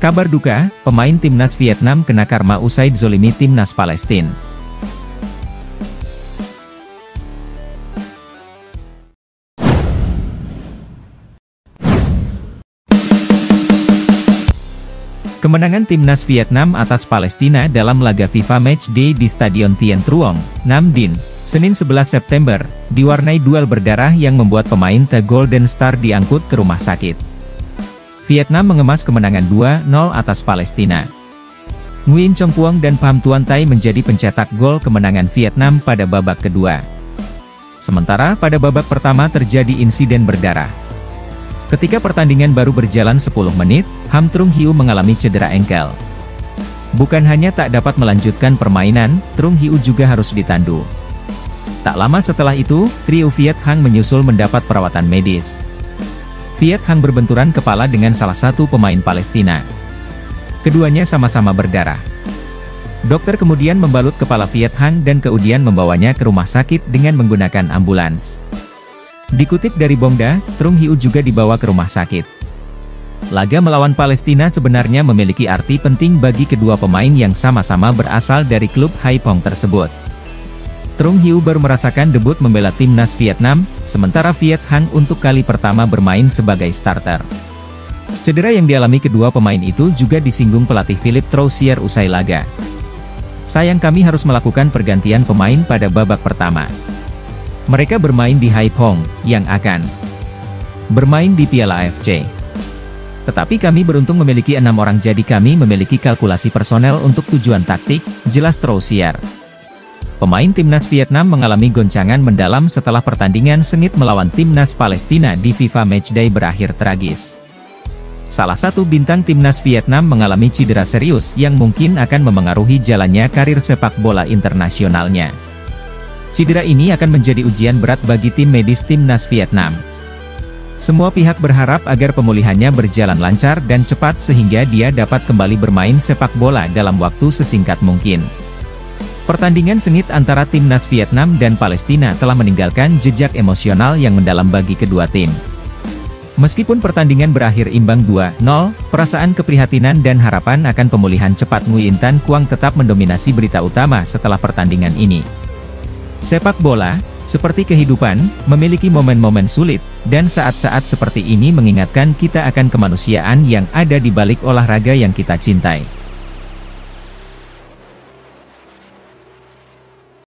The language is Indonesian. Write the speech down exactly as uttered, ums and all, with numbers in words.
Kabar duka, pemain timnas Vietnam kena karma usai dzolimi timnas Palestina. Kemenangan timnas Vietnam atas Palestina dalam laga FIFA Matchday di Stadion Tien Truong, Nam Dinh, Senin sebelas September, diwarnai duel berdarah yang membuat pemain The Golden Star diangkut ke rumah sakit. Vietnam mengemas kemenangan dua nol atas Palestina. Nguyen Chong Phuong dan Pham Tuan Thai menjadi pencetak gol kemenangan Vietnam pada babak kedua. Sementara pada babak pertama terjadi insiden berdarah. Ketika pertandingan baru berjalan sepuluh menit, Ham Trung Hieu mengalami cedera engkel. Bukan hanya tak dapat melanjutkan permainan, Trung Hieu juga harus ditandu. Tak lama setelah itu, trio Viet Hang menyusul mendapat perawatan medis. Viet Hang berbenturan kepala dengan salah satu pemain Palestina. Keduanya sama-sama berdarah. Dokter kemudian membalut kepala Viet Hang dan kemudian membawanya ke rumah sakit dengan menggunakan ambulans. Dikutip dari Bongda, Trung Hieu juga dibawa ke rumah sakit. Laga melawan Palestina sebenarnya memiliki arti penting bagi kedua pemain yang sama-sama berasal dari klub Haiphong tersebut. Trung Hieu baru merasakan debut membela timnas Vietnam, sementara Viet Hang untuk kali pertama bermain sebagai starter. Cedera yang dialami kedua pemain itu juga disinggung pelatih Philippe Troussier usai laga. Sayang kami harus melakukan pergantian pemain pada babak pertama. Mereka bermain di Haiphong, yang akan bermain di Piala A F C. Tetapi kami beruntung memiliki enam orang jadi kami memiliki kalkulasi personel untuk tujuan taktik, jelas Troussier. Pemain timnas Vietnam mengalami goncangan mendalam setelah pertandingan sengit melawan timnas Palestina di FIFA Matchday berakhir tragis. Salah satu bintang timnas Vietnam mengalami cedera serius yang mungkin akan memengaruhi jalannya karir sepak bola internasionalnya. Cedera ini akan menjadi ujian berat bagi tim medis timnas Vietnam. Semua pihak berharap agar pemulihannya berjalan lancar dan cepat sehingga dia dapat kembali bermain sepak bola dalam waktu sesingkat mungkin. Pertandingan sengit antara timnas Vietnam dan Palestina telah meninggalkan jejak emosional yang mendalam bagi kedua tim. Meskipun pertandingan berakhir imbang dua nol, perasaan keprihatinan dan harapan akan pemulihan cepat Nguyen Tan Quang tetap mendominasi berita utama setelah pertandingan ini. Sepak bola, seperti kehidupan, memiliki momen-momen sulit, dan saat-saat seperti ini mengingatkan kita akan kemanusiaan yang ada di balik olahraga yang kita cintai.